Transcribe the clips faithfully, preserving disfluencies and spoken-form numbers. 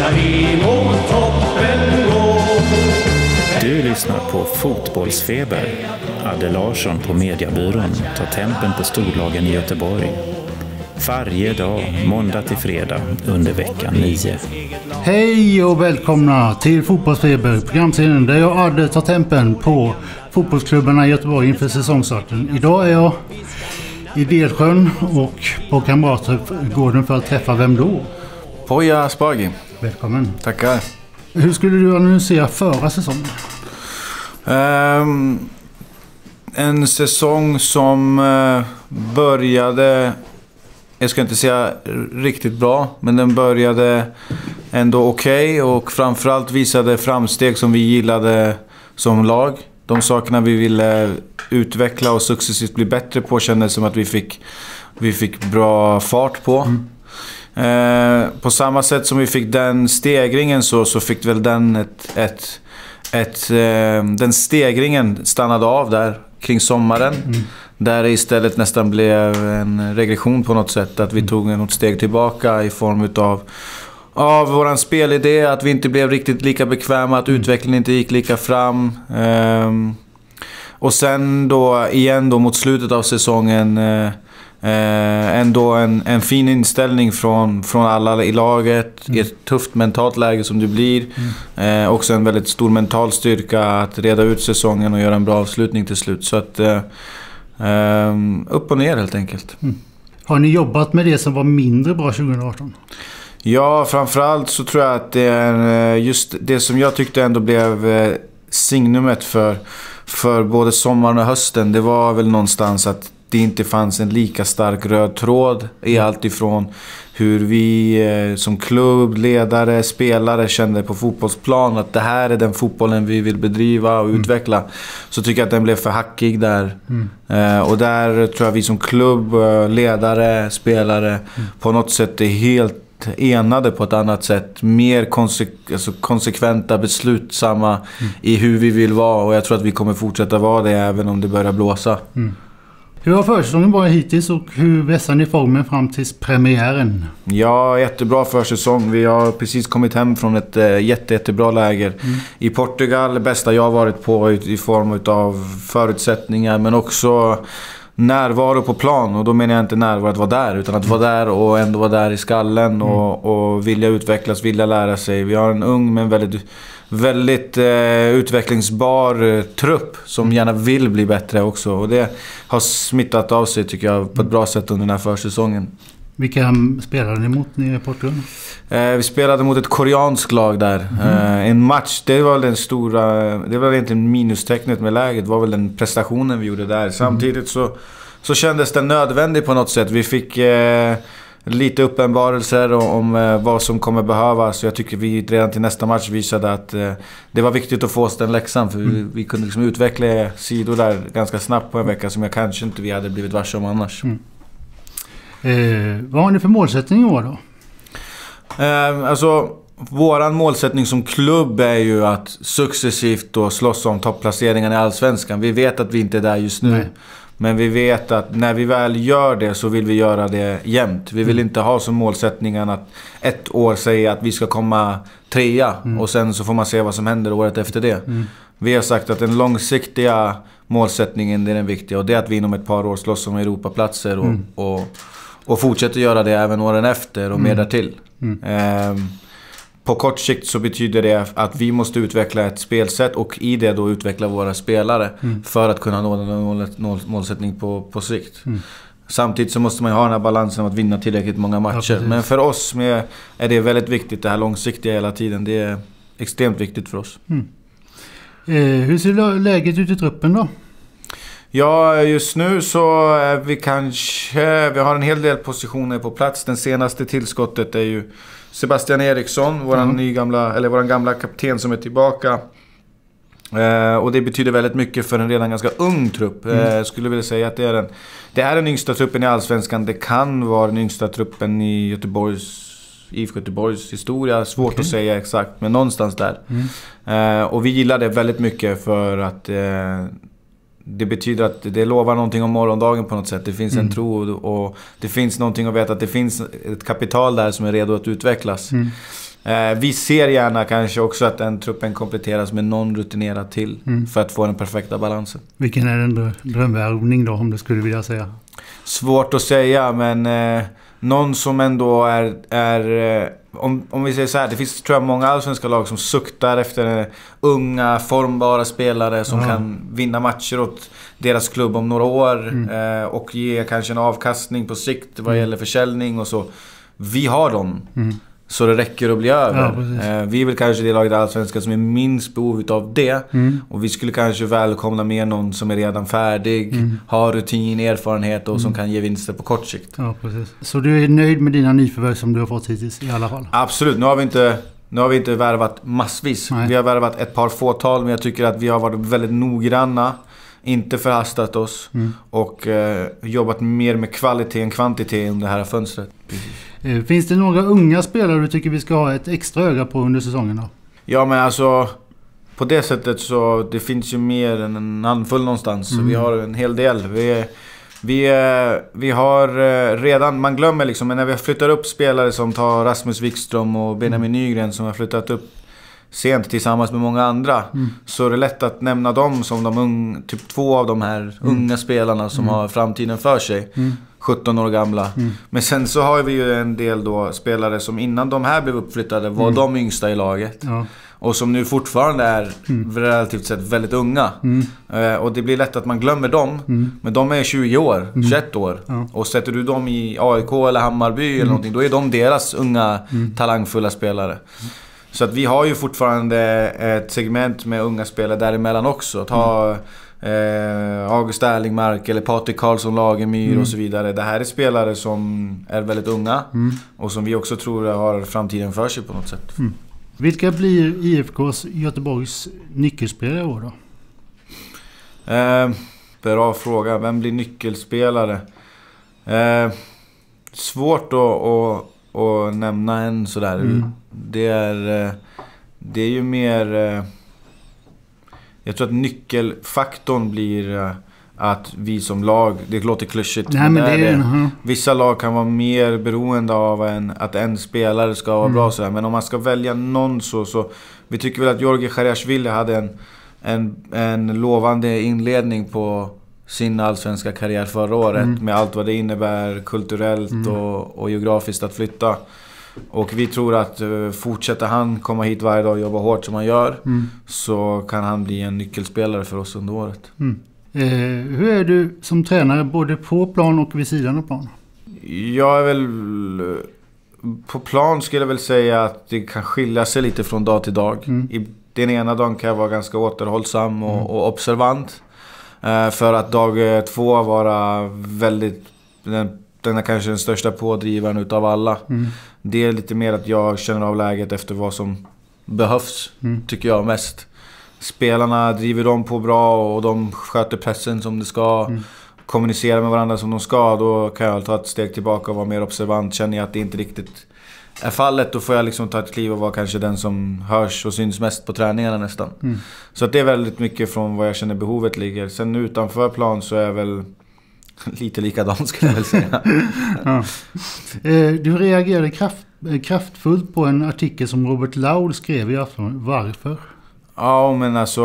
ska vi mot toppen gå. Du lyssnar på Fotbollsfeber. Adde Larsson på Mediabyrån tar tempen på storlagen i Göteborg. Varje dag, måndag till fredag, under veckan nio. Hej och välkomna till Fotbollsfeber, programserien där jag Adde tar tempen på fotbollsklubbarna i Göteborg inför säsongstarten. Idag är jag i Delsjön och på Kamratgården för att träffa vem då? Poja Asbaghi. Välkommen. Tackar. Hur skulle du analysera förra säsongen? Um, en säsong som uh, började, jag ska inte säga riktigt bra, men den började ändå okej okay och framförallt visade framsteg som vi gillade som lag. De sakerna vi ville utveckla och successivt bli bättre på kändes som att vi fick, vi fick bra fart på. Mm. Eh, på samma sätt som vi fick den stegringen så, så fick väl den ett, ett, ett, eh, den stegringen stannade av där kring sommaren. Mm. Där det istället nästan blev en regression på något sätt. Att vi mm. tog något steg tillbaka i form utav av våran spelidé. Att vi inte blev riktigt lika bekväma. Att utvecklingen inte gick lika fram. Eh, och sen då igen då mot slutet av säsongen eh, Eh, ändå en, en fin inställning från, från alla i laget mm. i ett tufft mentalt läge som det blir mm. eh, också en väldigt stor mental styrka att reda ut säsongen och göra en bra avslutning till slut så att eh, eh, upp och ner helt enkelt. Mm. Har ni jobbat med det som var mindre bra tjugo arton? Ja, framförallt så tror jag att det är just det som jag tyckte ändå blev eh, signumet för, för både sommaren och hösten. Det var väl någonstans att det inte fanns en lika stark röd tråd i allt ifrån hur vi eh, som klubb, ledare, spelare kände på fotbollsplan att det här är den fotbollen vi vill bedriva och mm. utveckla. Så tycker jag att den blev för hackig där. Mm. Eh, och där tror jag vi som klubb, ledare, spelare mm. på något sätt är helt enade på ett annat sätt. Mer konse- alltså konsekventa, beslutsamma mm. i hur vi vill vara. Och jag tror att vi kommer fortsätta vara det även om det börjar blåsa. Mm. Hur har försäsongen varit hittills och hur vässar ni formen fram till premiären? Ja, jättebra försäsong. Vi har precis kommit hem från ett äh, jätte, jättebra läger mm. i Portugal. Det bästa jag har varit på i, i form av förutsättningar men också närvaro på plan. Och då menar jag inte närvaro att vara där utan att vara där och ändå vara där i skallen mm. och, och vilja utvecklas, vilja lära sig. Vi har en ung men väldigt... väldigt eh, utvecklingsbar eh, trupp som gärna vill bli bättre också. Och det har smittat av sig tycker jag på ett bra sätt under den här försäsongen. Vilka spelade ni mot nere i Portugal? Eh, vi spelade mot ett koreanskt lag där. Mm. Eh, en match, det var den stora... Det var egentligen minustecknet med läget. Det var väl den prestationen vi gjorde där. Mm. Samtidigt så, så kändes det nödvändigt på något sätt. Vi fick... Eh, lite uppenbarelser om eh, vad som kommer behövas. Så jag tycker vi redan till nästa match visade att eh, det var viktigt att få oss den läxan. För mm. vi, vi kunde liksom utveckla sidor där ganska snabbt på en vecka som jag kanske inte vi hade blivit varse om annars. Mm. Eh, vad har ni för målsättning i år då? Eh, alltså, våran målsättning som klubb är ju att successivt då slåss om topplaceringen i Allsvenskan. Vi vet att vi inte är där just nu. Nej. Men vi vet att när vi väl gör det så vill vi göra det jämnt. Vi vill mm. inte ha som målsättningen att ett år säga att vi ska komma trea. Mm. Och sen så får man se vad som händer året efter det. Mm. Vi har sagt att den långsiktiga målsättningen är den viktiga. Och det är att vi inom ett par år slåss om Europaplatser. Och, mm. och, och fortsätter göra det även åren efter och mer mm. därtill. Mm. Ehm, På kort sikt så betyder det att vi måste utveckla ett spelsätt och i det då utveckla våra spelare mm. för att kunna nå en målsättning på, på sikt. Mm. Samtidigt så måste man ha den här balansen av att vinna tillräckligt många matcher. Ja, men för oss med, är det väldigt viktigt det här långsiktiga hela tiden. Det är extremt viktigt för oss. Mm. Eh, hur ser läget ut i truppen då? Ja, just nu så är vi kanske... Vi har en hel del positioner på plats. Den senaste tillskottet är ju Sebastian Eriksson, våran mm. nygamla, eller våran gamla kapten som är tillbaka. Eh, och det betyder väldigt mycket för en redan ganska ung trupp. Mm. Eh, skulle vilja säga att det är den, det är den yngsta truppen i Allsvenskan. Det kan vara den yngsta truppen i Göteborgs, I F K Göteborgs historia. Svårt okay. att säga exakt, men någonstans där. Mm. Eh, och vi gillar det väldigt mycket för att... Eh, det betyder att det lovar någonting om morgondagen på något sätt. Det finns mm. en tro och det finns någonting att veta att det finns ett kapital där som är redo att utvecklas. Mm. Eh, vi ser gärna kanske också att den truppen kompletteras med någon rutinerad till mm. för att få den perfekta balansen. Vilken är en drömvärvning då, om du skulle vilja säga? Svårt att säga, men eh, någon som ändå är... är eh, om, om vi säger så här, det finns tror jag många allsvenska lag som suktar efter eh, unga, formbara spelare som ja. kan vinna matcher åt deras klubb om några år mm. eh, och ge kanske en avkastning på sikt vad mm. gäller försäljning och så. Vi har dem. Mm. Så det räcker att bli över. Ja, eh, vi är väl kanske det laget i allsvenskan som är minst behov av det. Mm. Och vi skulle kanske välkomna med någon som är redan färdig, mm. har rutin, erfarenhet och mm. som kan ge vinster på kort sikt. Ja, precis. Så du är nöjd med dina nyförvärv som du har fått hittills i alla fall? Absolut. Nu har vi inte, nu har vi inte värvat massvis. Nej. Vi har värvat ett par fåtal, men jag tycker att vi har varit väldigt noggranna. Inte förhastat oss mm. och eh, jobbat mer med kvalitet än kvantitet under det här fönstret. Eh, finns det några unga spelare du tycker vi ska ha ett extra öga på under säsongen då? Ja, men alltså på det sättet så det finns ju mer än en handfull någonstans. Mm. Så vi har en hel del. Vi, vi, vi har redan, man glömmer liksom, men när vi flyttar upp spelare som tar Rasmus Wikström och Benjamin Nygren som har flyttat upp sent tillsammans med många andra mm. så är det lätt att nämna dem som de unga, typ två av de här mm. unga spelarna som mm. har framtiden för sig. Mm. sjutton år gamla. Mm. Men sen så har vi ju en del då spelare som innan de här blev uppflyttade var mm. de yngsta i laget. Ja. Och som nu fortfarande är mm. relativt sett väldigt unga. Mm. Eh, och det blir lätt att man glömmer dem. Mm. Men de är tjugo år, mm. tjugoett år. Ja. Och sätter du dem i A I K eller Hammarby mm. eller någonting, då är de deras unga mm. talangfulla spelare. Mm. Så att vi har ju fortfarande ett segment med unga spelare däremellan också. Ta mm. eh, August Erlingmark eller Patrik Karlsson Lagemyr mm. och så vidare. Det här är spelare som är väldigt unga mm. och som vi också tror har framtiden för sig på något sätt. Mm. Vilka blir I F K:s Göteborgs nyckelspelare i år då? Eh, bra fråga. Vem blir nyckelspelare? Eh, svårt att... att och nämna en sådär. Mm. Det är det är ju mer jag tror att nyckelfaktorn blir att vi som lag, det låter klyschigt, Nej, men det är det. Uh-huh. Vissa lag kan vara mer beroende av en, att en spelare ska vara mm. bra sådär. Men om man ska välja någon så, så vi tycker väl att Georgi Khariashvili hade en, en, en lovande inledning på sin allsvenska karriär förra året mm. med allt vad det innebär kulturellt mm. och, och geografiskt att flytta. Och vi tror att uh, fortsätter han komma hit varje dag och jobba hårt som han gör mm. så kan han bli en nyckelspelare för oss under året. Mm. Eh, hur är du som tränare både på plan och vid sidan av plan? Jag är väl på plan skulle jag väl säga att det kan skilja sig lite från dag till dag. Mm. I den ena dagen kan jag vara ganska återhållsam och, mm. och observant. För att dag två vara väldigt den, den är kanske den största pådrivaren utav alla. Mm. Det är lite mer att jag känner av läget efter vad som behövs mm. tycker jag mest. Spelarna driver dem på bra och de sköter pressen som det ska. Mm. Kommunicera med varandra som de ska. Då kan jag ta ett steg tillbaka och vara mer observant. Känner jag att det inte riktigt är fallet, då får jag liksom ta ett kliv och vara kanske den som hörs och syns mest på träningarna nästan. Mm. Så att det är väldigt mycket från vad jag känner behovet ligger. Sen utanför plan så är jag väl lite likadan skulle jag väl säga. Ja. Du reagerade kraft, kraftfullt på en artikel som Robert Laul skrev i afton. Varför? Ja, men alltså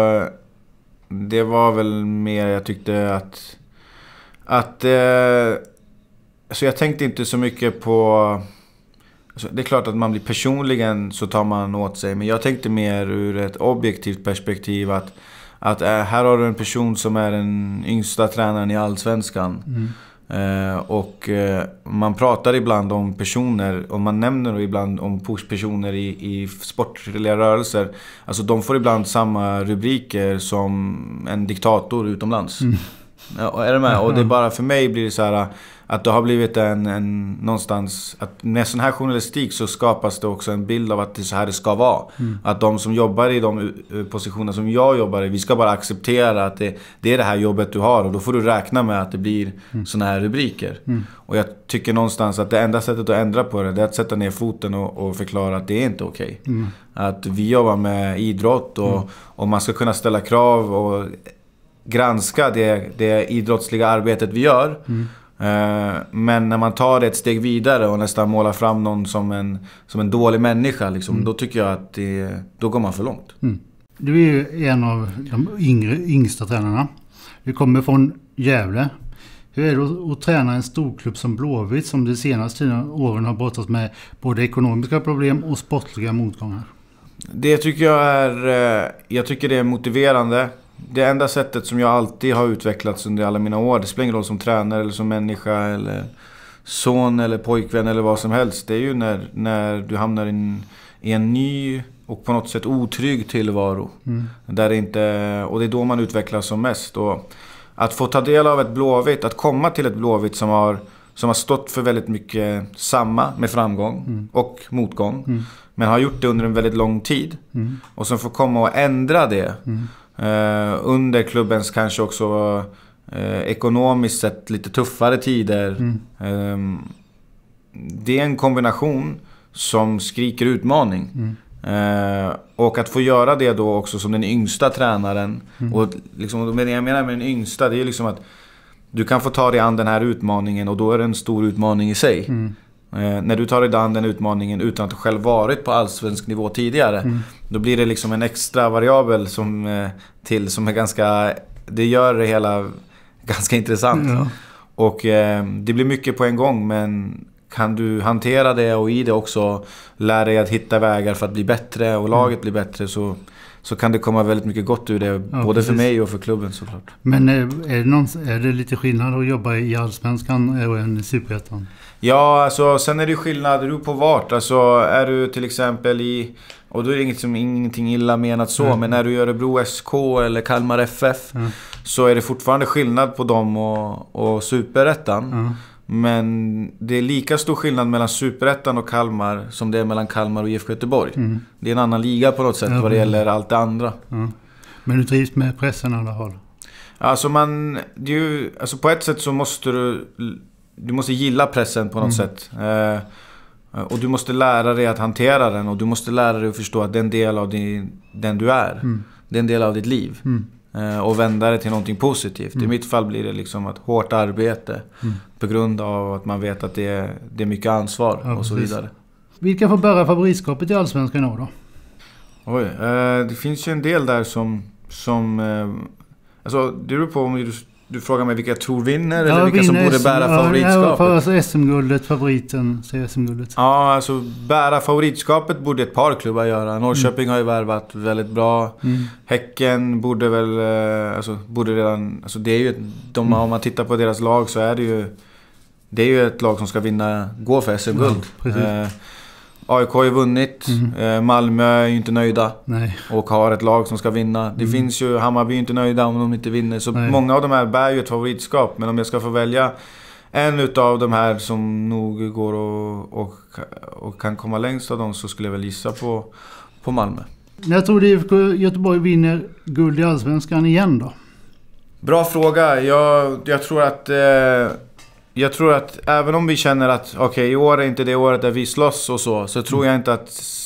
det var väl mer jag tyckte att att eh, alltså jag tänkte inte så mycket på. Alltså, det är klart att man blir personligen så tar man åt sig. Men jag tänkte mer ur ett objektivt perspektiv att, att äh, här har du en person som är den yngsta tränaren i Allsvenskan. Mm. Eh, och eh, man pratar ibland om personer och man nämner ibland om personer i, i sportliga rörelser. Alltså de får ibland samma rubriker som en diktator utomlands. Mm. Ja, är det med? Och det är bara för mig blir det så här att det har blivit en, en någonstans att med sån här journalistik så skapas det också en bild av att det är så här det ska vara. Mm. Att de som jobbar i de positioner som jag jobbar i, vi ska bara acceptera att det, det är det här jobbet du har och då får du räkna med att det blir mm. såna här rubriker. Mm. Och jag tycker någonstans att det enda sättet att ändra på det, det är att sätta ner foten och, och förklara att det är inte okej. Okay. Mm. Att vi jobbar med idrott och, mm. och man ska kunna ställa krav och granska det, det idrottsliga arbetet vi gör. Mm. Men när man tar det ett steg vidare och nästan målar fram någon som en, som en dålig människa liksom, mm. då tycker jag att det, då går man för långt. Mm. Du är ju en av de yngre, yngsta tränarna. Du kommer från Gävle. Hur är det att träna en storklubb som Blåvitt som de senaste åren har brottats med både ekonomiska problem och sportliga motgångar? Det tycker jag är, jag tycker det är motiverande. Det enda sättet som jag alltid har utvecklats under alla mina år, det spelar ingen roll som tränare eller som människa eller son eller pojkvän eller vad som helst, det är ju när, när du hamnar in, i en ny och på något sätt otrygg tillvaro. Mm. Där det inte, och det är då man utvecklas som mest. Och att få ta del av ett Blåvitt, att komma till ett Blåvitt som har, som har stått för väldigt mycket samma med framgång mm. och motgång. Mm. Men har gjort det under en väldigt lång tid. Mm. Och som får komma och ändra det. Mm. Uh, under klubbens kanske också uh, ekonomiskt sett lite tuffare tider. Mm. Uh, det är en kombination som skriker utmaning. Mm. Uh, och att få göra det då också som den yngsta tränaren. Mm. Och liksom, det jag menar med den yngsta, det är liksom att du kan få ta dig an den här utmaningen och då är det en stor utmaning i sig. Mm. Eh, när du tar dig an den utmaningen utan att du själv varit på allsvensk nivå tidigare, mm. då blir det liksom en extra variabel som, eh, till som är ganska, det gör det hela ganska intressant. Ja. Och eh, det blir mycket på en gång, men kan du hantera det och i det också lära dig att hitta vägar för att bli bättre och laget mm. blir bättre, så så kan det komma väldigt mycket gott ur det, ja, både precis. För mig och för klubben såklart. Men är det, någon, är det lite skillnad att jobba i Allsvenskan och en Superettan? Ja, alltså sen är det skillnad, är du på vart? Alltså är du till exempel i, och då är det inget som, ingenting illa menat så, mm. men när du gör Örebro S K eller Kalmar F F mm. så är det fortfarande skillnad på dem och, och Superettan. Mm. Men det är lika stor skillnad mellan Superettan och Kalmar som det är mellan Kalmar och I F K Göteborg. Mm. Det är en annan liga på något sätt, ja, vad det gäller allt det andra. Ja. Men du trivs med pressen alla håll? Alltså, man, det är ju, alltså på ett sätt så måste du, du måste gilla pressen på något mm. sätt. Eh, och du måste lära dig att hantera den, och du måste lära dig att förstå att det är en del av din, den du är. Mm. Det är en del av ditt liv. Mm. Och vända det till någonting positivt. Mm. I mitt fall blir det liksom ett hårt arbete mm. på grund av att man vet att det är, det är mycket ansvar, ja, och så precis. Vidare. Vilka får bära favoritskapet i Allsvenskan då? Oj, eh, det finns ju en del där som, som eh, alltså det beror på om du, du frågar mig vilka jag tror vinner, ja, eller vilka vinner som borde bära ja, favoritskapet. Ja, alltså S M-guldet, favoriten, säger S M-guldet. Ja, alltså bära favoritskapet borde ett par klubbar göra. Norrköping mm. har ju värvat väldigt bra. Mm. Häcken borde väl, alltså borde redan, alltså det är ju, de, mm. om man tittar på deras lag så är det ju, det är ju ett lag som ska vinna, gå för S M-guld. Ja, A I K har ju vunnit. Mm. Malmö är ju inte nöjda. Nej. Och har ett lag som ska vinna. Det mm. finns ju, Hammarby är inte nöjda om de inte vinner. Så Nej. Många av de här bär ju ett favoritskap. Men om jag ska få välja en utav de här som nog går och, och, och kan komma längst av dem, så skulle jag väl gissa på, på Malmö. Jag tror det I F K Göteborg vinner guld i Allsvenskan igen då? Bra fråga. Jag, jag tror att... Eh, Jag tror att även om vi känner att okej, okay, i år är inte det året där vi slåss och så, så tror jag inte att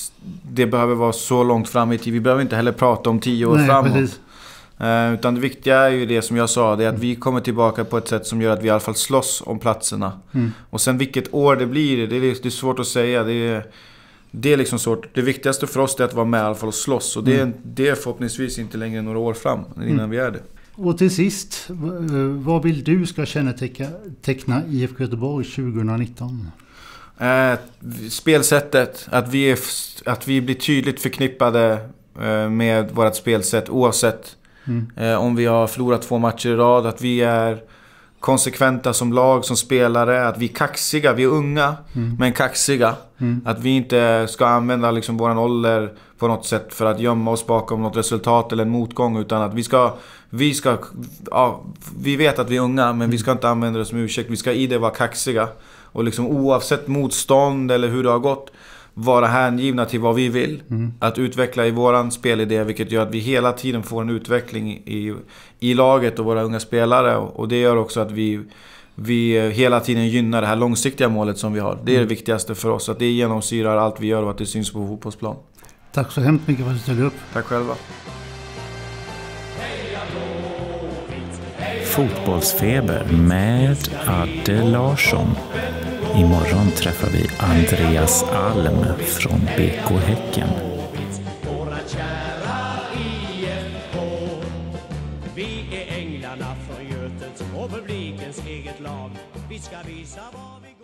det behöver vara så långt fram i tid. Vi behöver inte heller prata om tio år Nej, framåt. Uh, utan det viktiga är ju det som jag sa, det är att vi kommer tillbaka på ett sätt som gör att vi i alla fall slåss om platserna. Mm. Och sen vilket år det blir, det är, det är svårt att säga. Det är, det är liksom svårt. Det viktigaste för oss är att vara med i alla fall och slåss. Och det är, mm. det är förhoppningsvis inte längre några år fram innan mm. vi är det. Och till sist, vad vill du ska känneteckna I F K Göteborg tjugonitton? Eh, spelsättet. Att vi, är, att vi blir tydligt förknippade eh, med vårt spelsätt oavsett mm. eh, om vi har förlorat två matcher i rad. Att vi är konsekventa som lag, som spelare. Att vi är kaxiga, vi är unga mm. men kaxiga. Mm. Att vi inte ska använda liksom våran ålder på något sätt för att gömma oss bakom något resultat eller en motgång, utan att vi ska vi ska ja, vi vet att vi är unga, men vi ska inte använda det som ursäkt. Vi ska i det vara kaxiga och liksom oavsett motstånd eller hur det har gått vara hängivna till vad vi vill. Mm. Att utveckla i våran spelidé, vilket gör att vi hela tiden får en utveckling i, i laget och våra unga spelare, och det gör också att vi vi hela tiden gynnar det här långsiktiga målet som vi har. Det är det viktigaste för oss, att det genomsyrar allt vi gör och att det syns på fotbollsplan. Tack så hemskt mycket för att du ställde upp. Tack själva. Fotbollsfeber med Adde Larsson. Imorgon träffar vi Andreas Alm från B K Häcken. Våra kära I F K. Vi är änglarna från Götet och publikens eget lag. Vi ska visa vad vi